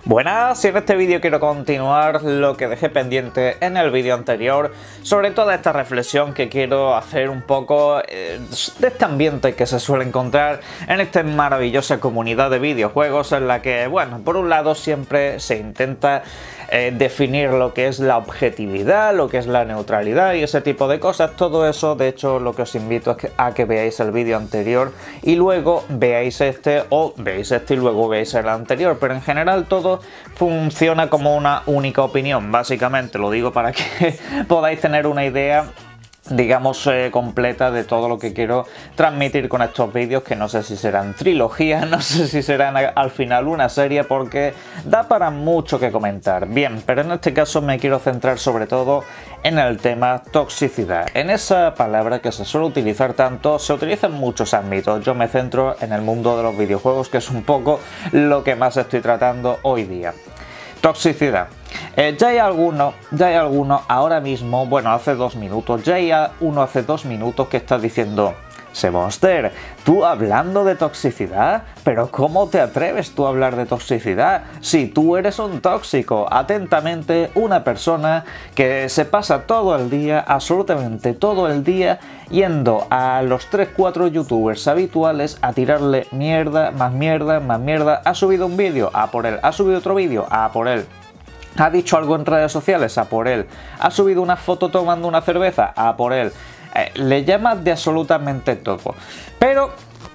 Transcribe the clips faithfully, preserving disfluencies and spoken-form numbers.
Buenas, y en este vídeo quiero continuar lo que dejé pendiente en el vídeo anterior sobre toda esta reflexión que quiero hacer un poco eh, de este ambiente que se suele encontrar en esta maravillosa comunidad de videojuegos en la que, bueno, por un lado siempre se intenta eh, definir lo que es la objetividad, lo que es la neutralidad y ese tipo de cosas. Todo eso, de hecho, lo que os invito es que, a que veáis el vídeo anterior y luego veáis este, o veáis este y luego veáis el anterior, pero en general todo funciona como una única opinión. Básicamente lo digo para que podáis tener una idea, digamos, eh, completa de todo lo que quiero transmitir con estos vídeos, que no sé si serán trilogías, no sé si serán a, al final una serie, porque da para mucho que comentar. Bien, pero en este caso me quiero centrar sobre todo en el tema toxicidad. En esa palabra que se suele utilizar tanto, se utiliza en muchos ámbitos. Yo me centro en el mundo de los videojuegos, que es un poco lo que más estoy tratando hoy día. Toxicidad. Eh, ya hay alguno, ya hay alguno ahora mismo, bueno, hace dos minutos, ya hay uno hace dos minutos que está diciendo: Semonster, ¿tú hablando de toxicidad? ¿Pero cómo te atreves tú a hablar de toxicidad? Si tú eres un tóxico. Atentamente, una persona que se pasa todo el día, absolutamente todo el día, yendo a los tres cuatro youtubers habituales a tirarle mierda, más mierda, más mierda. Ha subido un vídeo, a por él. Ha subido otro vídeo, a por él. Ha dicho algo en redes sociales, a por él. Ha subido una foto tomando una cerveza, a por él. Eh, le llama de absolutamente todo. Pero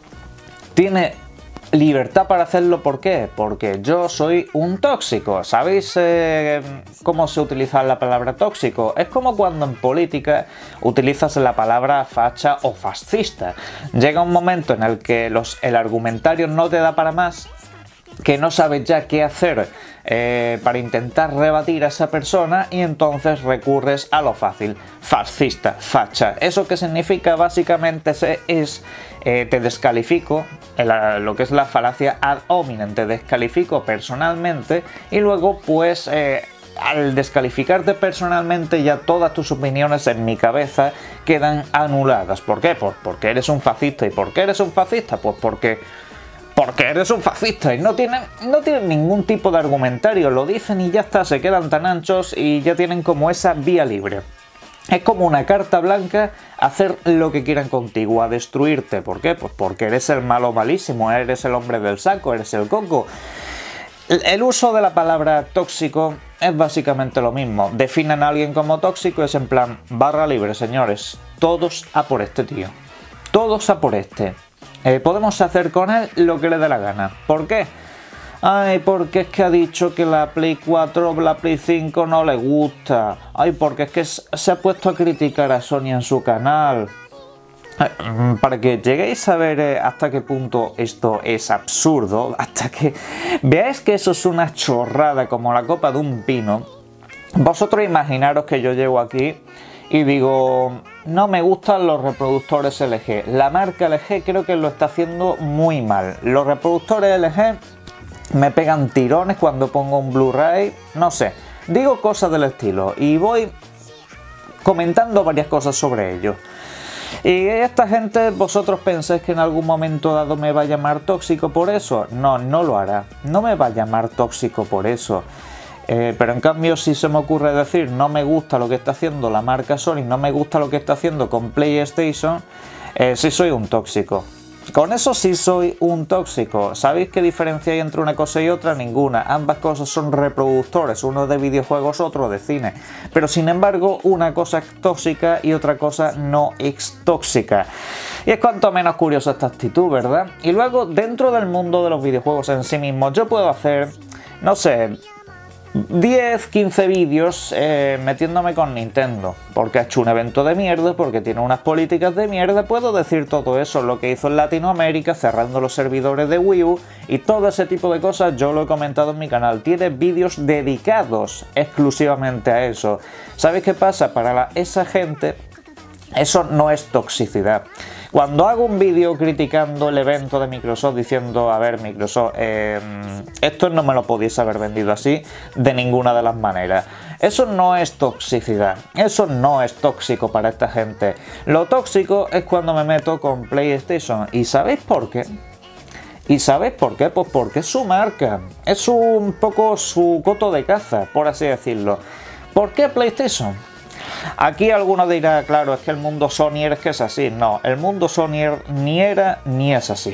tiene libertad para hacerlo. ¿Por qué? Porque yo soy un tóxico. ¿Sabéis eh, cómo se utiliza la palabra tóxico? Es como cuando en política utilizas la palabra facha o fascista. Llega un momento en el que los, el argumentario no te da para más, que no sabes ya qué hacer eh, para intentar rebatir a esa persona, y entonces recurres a lo fácil: fascista, facha. ¿Eso qué significa? Básicamente es eh, te descalifico, el, lo que es la falacia ad hominem, te descalifico personalmente, y luego pues eh, al descalificarte personalmente ya todas tus opiniones en mi cabeza quedan anuladas. ¿Por qué? Pues porque eres un fascista. ¿Y por qué eres un fascista? Pues porque Porque eres un fascista, y no tienen, no tienen ningún tipo de argumentario, lo dicen y ya está, se quedan tan anchos y ya tienen como esa vía libre. Es como una carta blanca a hacer lo que quieran contigo, a destruirte. ¿Por qué? Pues porque eres el malo malísimo, eres el hombre del saco, eres el coco. El uso de la palabra tóxico es básicamente lo mismo. Definen a alguien como tóxico, es en plan barra libre, señores. Todos a por este tío. Todos a por este. Eh, podemos hacer con él lo que le dé la gana. ¿Por qué? Ay, porque es que ha dicho que la Play cuatro o la Play cinco no le gusta. Ay, porque es que se ha puesto a criticar a Sony en su canal. Eh, para que lleguéis a ver eh, hasta qué punto esto es absurdo, hasta que veáis que eso es una chorrada como la copa de un pino, vosotros imaginaros que yo llego aquí y digo: no me gustan los reproductores L G. La marca L G creo que lo está haciendo muy mal. Los reproductores L G me pegan tirones cuando pongo un Blu-ray. No sé, digo cosas del estilo y voy comentando varias cosas sobre ello. Y esta gente, ¿vosotros pensáis que en algún momento dado me va a llamar tóxico por eso? No, no lo hará. No me va a llamar tóxico por eso. Eh, pero en cambio, si se me ocurre decir no me gusta lo que está haciendo la marca Sony, no me gusta lo que está haciendo con PlayStation, eh, sí soy un tóxico. Con eso sí soy un tóxico. ¿Sabéis qué diferencia hay entre una cosa y otra? Ninguna. Ambas cosas son reproductores, uno de videojuegos, otro de cine. Pero sin embargo, una cosa es tóxica y otra cosa no es tóxica. Y es cuanto menos curiosa esta actitud, ¿verdad? Y luego, dentro del mundo de los videojuegos en sí mismos, yo puedo hacer, no sé, diez, quince vídeos eh, metiéndome con Nintendo, porque ha hecho un evento de mierda, porque tiene unas políticas de mierda. Puedo decir todo eso, lo que hizo en Latinoamérica cerrando los servidores de Wii U y todo ese tipo de cosas. Yo lo he comentado en mi canal, tiene vídeos dedicados exclusivamente a eso. ¿Sabéis qué pasa? Para la, esa gente eso no es toxicidad. Cuando hago un vídeo criticando el evento de Microsoft, diciendo: a ver, Microsoft, eh, esto no me lo podéis haber vendido así de ninguna de las maneras. Eso no es toxicidad, eso no es tóxico para esta gente. Lo tóxico es cuando me meto con PlayStation. ¿Y sabéis por qué? ¿Y sabéis por qué? Pues porque es su marca, es un poco su coto de caza, por así decirlo. ¿Por qué PlayStation? Aquí alguno dirá, claro, es que el mundo Sonyer es que es así. No, el mundo Sonyer ni era ni es así.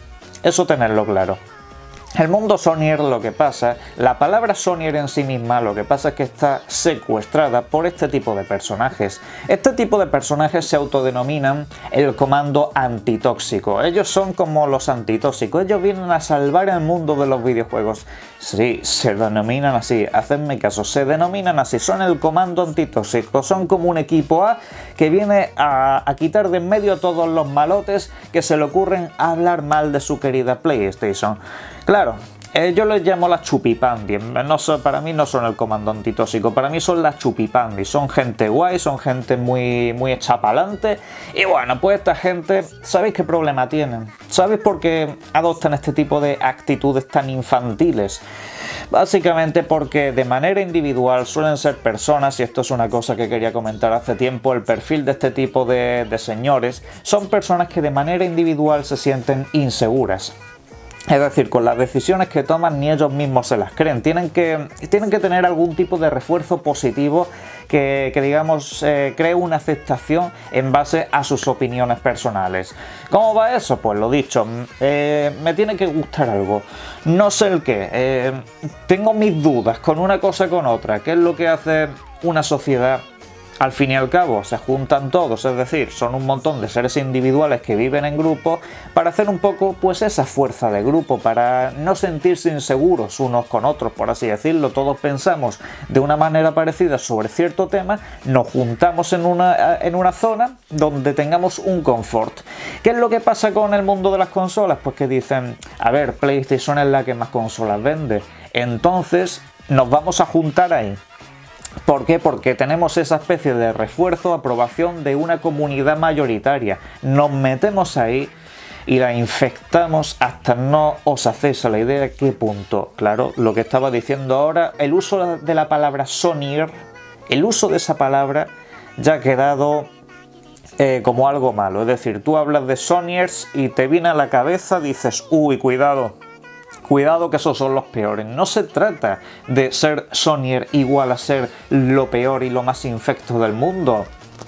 Eso tenerlo claro. El mundo Sonyer, lo que pasa, la palabra Sonyer en sí misma, lo que pasa es que está secuestrada por este tipo de personajes. Este tipo de personajes se autodenominan el comando antitóxico. Ellos son como los antitóxicos, ellos vienen a salvar el mundo de los videojuegos. Sí, se denominan así, hacedme caso, se denominan así, son el comando antitóxico, son como un equipo A que viene a, a quitar de en medio a todos los malotes que se le ocurren hablar mal de su querida PlayStation. Claro, eh, yo les llamo las chupipandi, no so, para mí no son el comando antitóxico, para mí son las chupipandi, son gente guay, son gente muy, muy hecha pa'lante, y bueno, pues esta gente, ¿sabéis qué problema tienen? ¿Sabéis por qué adoptan este tipo de actitudes tan infantiles? Básicamente porque de manera individual suelen ser personas, y esto es una cosa que quería comentar hace tiempo, el perfil de este tipo de, de señores, son personas que de manera individual se sienten inseguras. Es decir, con las decisiones que toman ni ellos mismos se las creen. Tienen que, tienen que tener algún tipo de refuerzo positivo que, que digamos, eh, cree una aceptación en base a sus opiniones personales. ¿Cómo va eso? Pues lo dicho, eh, me tiene que gustar algo. No sé el qué. Eh, tengo mis dudas con una cosa con otra. ¿Qué es lo que hace una sociedad? Al fin y al cabo se juntan todos, es decir, son un montón de seres individuales que viven en grupo para hacer un poco pues esa fuerza de grupo, para no sentirse inseguros unos con otros, por así decirlo. Todos pensamos de una manera parecida sobre cierto tema, nos juntamos en una, en una zona donde tengamos un confort. ¿Qué es lo que pasa con el mundo de las consolas? Pues que dicen, a ver, PlayStation es la que más consolas vende, entonces nos vamos a juntar ahí. ¿Por qué? Porque tenemos esa especie de refuerzo, aprobación de una comunidad mayoritaria. Nos metemos ahí y la infectamos hasta no os hacéis a la idea de qué punto. Claro, lo que estaba diciendo ahora, el uso de la palabra Sonyer, el uso de esa palabra ya ha quedado eh, como algo malo. Es decir, tú hablas de Sonyers y te viene a la cabeza, dices, uy, cuidado. Cuidado que esos son los peores. No se trata de ser Sonyer igual a ser lo peor y lo más infecto del mundo.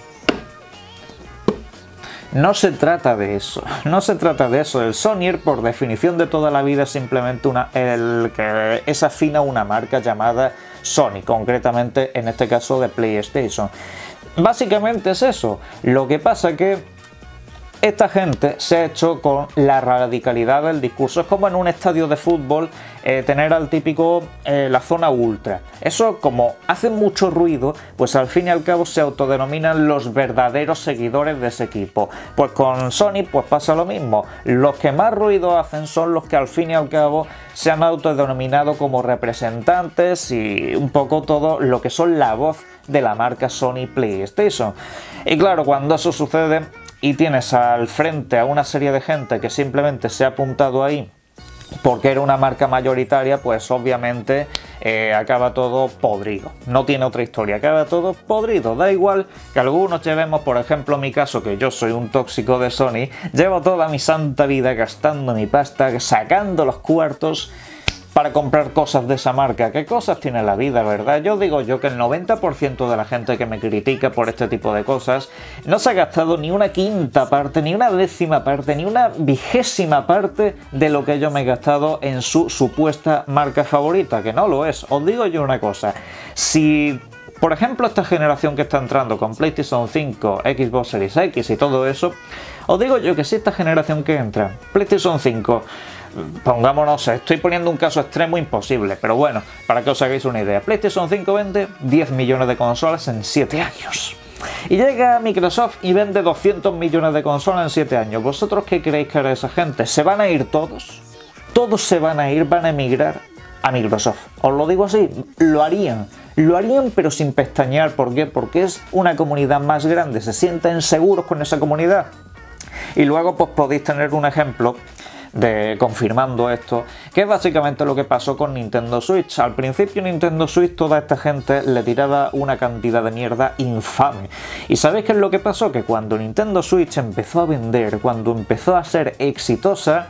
No se trata de eso. No se trata de eso. El Sonyer, por definición de toda la vida, es simplemente una, el que es afín a una marca llamada Sony, concretamente en este caso de PlayStation. Básicamente es eso. Lo que pasa que esta gente se ha hecho con la radicalidad del discurso. Es como en un estadio de fútbol eh, tener al típico eh, la zona ultra. Eso, como hace mucho ruido, pues al fin y al cabo se autodenominan los verdaderos seguidores de ese equipo. Pues con Sony pues pasa lo mismo. Los que más ruido hacen son los que al fin y al cabo se han autodenominado como representantes y un poco todo lo que son la voz de la marca Sony PlayStation. Y claro, cuando eso sucede y tienes al frente a una serie de gente que simplemente se ha apuntado ahí porque era una marca mayoritaria, pues obviamente eh, acaba todo podrido. No tiene otra historia, acaba todo podrido. Da igual que algunos llevemos, por ejemplo, mi caso, que yo soy un tóxico de Sony, llevo toda mi santa vida gastando mi pasta, sacando los cuartos para comprar cosas de esa marca. ¿Qué cosas tiene la vida, verdad? Yo digo yo que el noventa por ciento de la gente que me critica por este tipo de cosas no se ha gastado ni una quinta parte, ni una décima parte, ni una vigésima parte de lo que yo me he gastado en su supuesta marca favorita, que no lo es. Os digo yo una cosa, si por ejemplo esta generación que está entrando con PlayStation cinco, Xbox Series X y todo eso, os digo yo que si esta generación que entra, PlayStation cinco, pongámonos, estoy poniendo un caso extremo imposible, pero bueno, para que os hagáis una idea, PlayStation cinco vende diez millones de consolas en siete años. Y llega Microsoft y vende doscientos millones de consolas en siete años. ¿Vosotros qué creéis que hará esa gente? ¿Se van a ir todos? Todos se van a ir, van a emigrar a Microsoft. Os lo digo así, lo harían. Lo harían pero sin pestañear. ¿Por qué? Porque es una comunidad más grande, se sienten seguros con esa comunidad. Y luego pues podéis tener un ejemplo de confirmando esto, que es básicamente lo que pasó con Nintendo Switch. Al principio Nintendo Switch toda esta gente le tiraba una cantidad de mierda infame. ¿Y sabéis qué es lo que pasó? Que cuando Nintendo Switch empezó a vender, cuando empezó a ser exitosa,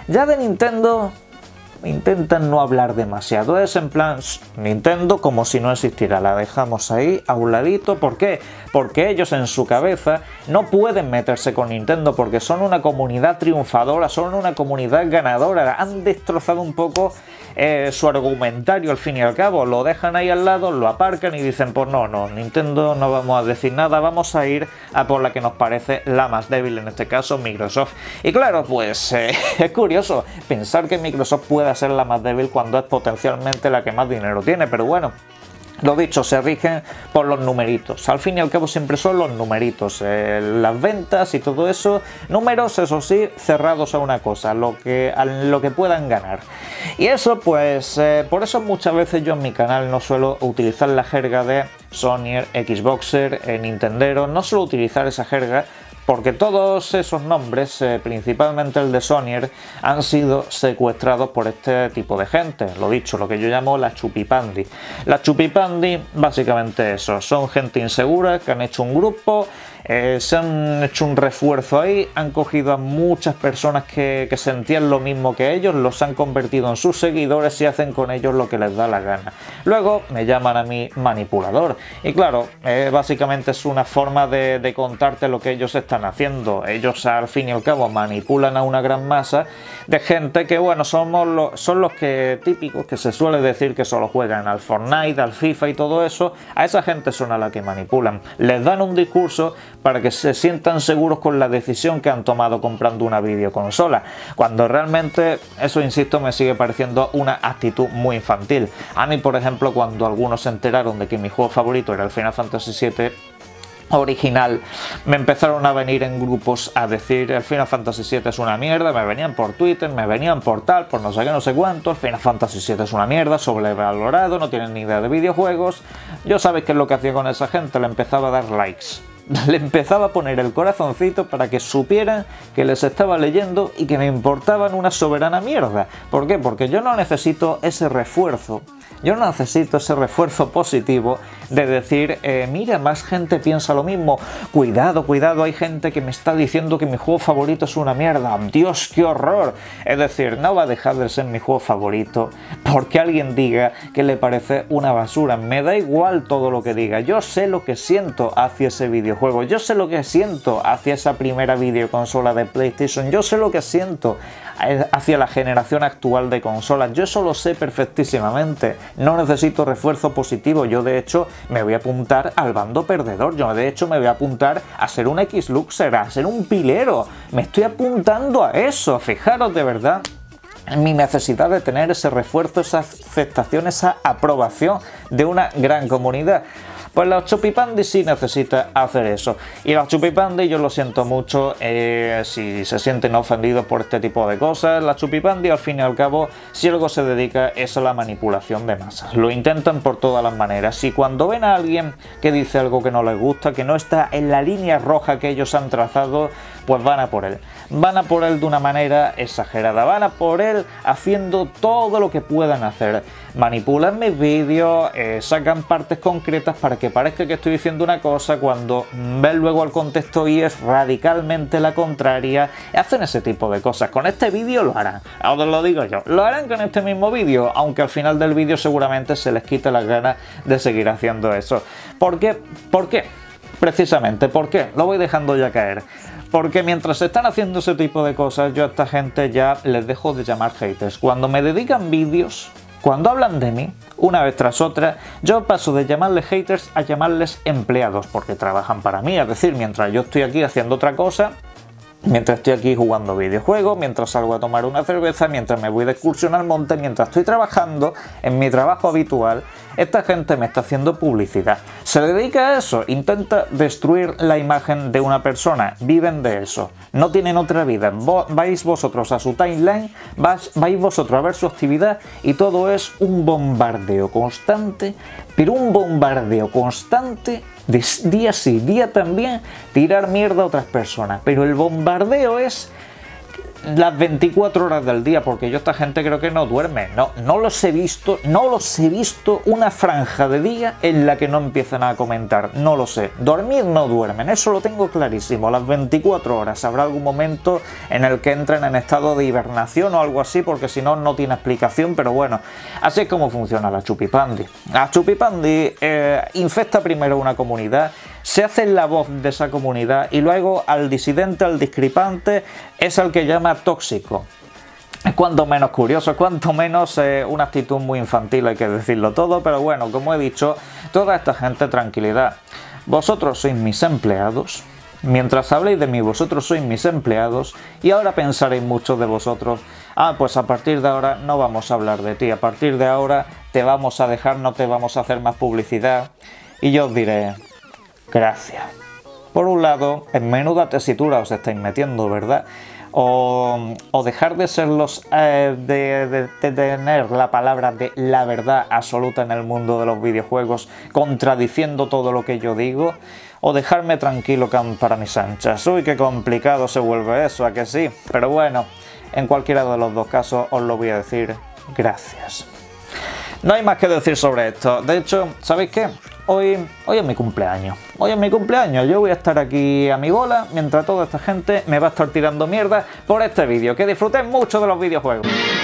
Ya de Nintendo intentan no hablar demasiado, es en plan Nintendo como si no existiera, la dejamos ahí a un ladito. ¿Por qué? Porque ellos en su cabeza no pueden meterse con Nintendo porque son una comunidad triunfadora, son una comunidad ganadora, han destrozado un poco eh, su argumentario al fin y al cabo, lo dejan ahí al lado, lo aparcan y dicen pues no, no, Nintendo no vamos a decir nada, vamos a ir a por la que nos parece la más débil, en este caso Microsoft. Y claro, pues eh, es curioso pensar que Microsoft pueda ser la más débil cuando es potencialmente la que más dinero tiene, pero bueno, lo dicho, se rigen por los numeritos. Al fin y al cabo siempre son los numeritos, eh, las ventas y todo eso, números, eso sí, cerrados a una cosa, lo que, a lo que puedan ganar. Y eso pues, eh, por eso muchas veces yo en mi canal no suelo utilizar la jerga de Sonyer, Xboxer, eh, Nintendero, no suelo utilizar esa jerga, porque todos esos nombres, eh, principalmente el de Sonyer, han sido secuestrados por este tipo de gente. Lo dicho, lo que yo llamo la chupipandi. La chupipandi, básicamente eso, son gente insegura que han hecho un grupo, eh, se han hecho un refuerzo ahí, han cogido a muchas personas que, que sentían lo mismo que ellos, los han convertido en sus seguidores y hacen con ellos lo que les da la gana. Luego me llaman a mí manipulador. Y claro, eh, básicamente es una forma de, de contarte lo que ellos están haciendo. Ellos al fin y al cabo manipulan a una gran masa de gente que, bueno, somos los, son los que típicos que se suele decir que solo juegan al Fortnite, al FIFA y todo eso. A esa gente son a la que manipulan. Les dan un discurso para que se sientan seguros con la decisión que han tomado comprando una videoconsola, cuando realmente eso, insisto, me sigue pareciendo una actitud muy infantil. A mí, por ejemplo, cuando algunos se enteraron de que mi juego favorito era el Final Fantasy siete original, me empezaron a venir en grupos a decir el Final Fantasy siete es una mierda, me venían por Twitter, me venían por tal, por no sé qué, no sé cuánto, el Final Fantasy siete es una mierda, sobrevalorado, no tienen ni idea de videojuegos. Yo, ¿sabéis qué es lo que hacía con esa gente? Le empezaba a dar likes. Le empezaba a poner el corazoncito para que supieran que les estaba leyendo y que me importaban una soberana mierda. ¿Por qué? Porque yo no necesito ese refuerzo. Yo no necesito ese refuerzo positivo de decir, eh, mira, más gente piensa lo mismo, cuidado, cuidado, hay gente que me está diciendo que mi juego favorito es una mierda, Dios, qué horror. Es decir, no va a dejar de ser mi juego favorito porque alguien diga que le parece una basura. Me da igual todo lo que diga, yo sé lo que siento hacia ese videojuego, yo sé lo que siento hacia esa primera videoconsola de PlayStation, yo sé lo que siento hacia la generación actual de consolas, yo eso lo sé perfectísimamente. No necesito refuerzo positivo, yo de hecho me voy a apuntar al bando perdedor, yo de hecho me voy a apuntar a ser un Xluxer, a ser un pilero, me estoy apuntando a eso, fijaros de verdad en mi necesidad de tener ese refuerzo, esa aceptación, esa aprobación de una gran comunidad. Pues la chupipandi sí necesita hacer eso. Y la chupipandi, yo lo siento mucho, eh, si se sienten ofendidos por este tipo de cosas, la chupipandi al fin y al cabo, si algo se dedica es a la manipulación de masas. Lo intentan por todas las maneras. Y cuando ven a alguien que dice algo que no les gusta, que no está en la línea roja que ellos han trazado, pues van a por él. Van a por él de una manera exagerada, van a por él haciendo todo lo que puedan hacer. Manipulan mis vídeos, eh, sacan partes concretas para que parezca que estoy diciendo una cosa cuando ven luego el contexto y es radicalmente la contraria. Hacen ese tipo de cosas. Con este vídeo lo harán, ahora lo digo yo, lo harán con este mismo vídeo, aunque al final del vídeo seguramente se les quite las ganas de seguir haciendo eso. ¿Por qué? ¿Por qué? Precisamente, ¿por qué? Lo voy dejando ya caer. Porque mientras están haciendo ese tipo de cosas, yo a esta gente ya les dejo de llamar haters. Cuando me dedican vídeos, cuando hablan de mí, una vez tras otra, yo paso de llamarles haters a llamarles empleados, porque trabajan para mí. Es decir, mientras yo estoy aquí haciendo otra cosa, mientras estoy aquí jugando videojuegos, mientras salgo a tomar una cerveza, mientras me voy de excursión al monte, mientras estoy trabajando en mi trabajo habitual, esta gente me está haciendo publicidad. Se dedica a eso, intenta destruir la imagen de una persona, viven de eso, no tienen otra vida. Vos, vais vosotros a su timeline, vais, vais vosotros a ver su actividad y todo es un bombardeo constante, pero un bombardeo constante de día sí, día también, tirar mierda a otras personas. Pero el bombardeo es las veinticuatro horas del día, porque yo esta gente creo que no duerme. No, no los he visto, no los he visto una franja de día en la que no empiecen a comentar. No lo sé. Dormir no duermen, eso lo tengo clarísimo. Las veinticuatro horas. Habrá algún momento en el que entren en estado de hibernación o algo así, porque si no, no tiene explicación. Pero bueno, así es como funciona la Chupipandi. La Chupipandi eh, infecta primero una comunidad, se hace la voz de esa comunidad y luego al disidente, al discrepante, es al que llama tóxico. Es cuanto menos curioso, es cuanto menos eh, una actitud muy infantil, hay que decirlo todo, pero bueno, como he dicho, toda esta gente, tranquilidad. Vosotros sois mis empleados, mientras habléis de mí, vosotros sois mis empleados, y ahora pensaréis muchos de vosotros, ah, pues a partir de ahora no vamos a hablar de ti, a partir de ahora te vamos a dejar, no te vamos a hacer más publicidad, y yo os diré, gracias. Por un lado, en menuda tesitura os estáis metiendo, ¿verdad? O, o dejar de ser los eh, de, de, de tener la palabra de la verdad absoluta en el mundo de los videojuegos, contradiciendo todo lo que yo digo, o dejarme tranquilo para mis anchas. Uy, qué complicado se vuelve eso, ¿a que sí? Pero bueno, en cualquiera de los dos casos os lo voy a decir, gracias. No hay más que decir sobre esto. De hecho, ¿sabéis qué? Hoy, hoy es mi cumpleaños. Hoy es mi cumpleaños. Yo voy a estar aquí a mi bola mientras toda esta gente me va a estar tirando mierda por este vídeo. Que disfruten mucho de los videojuegos.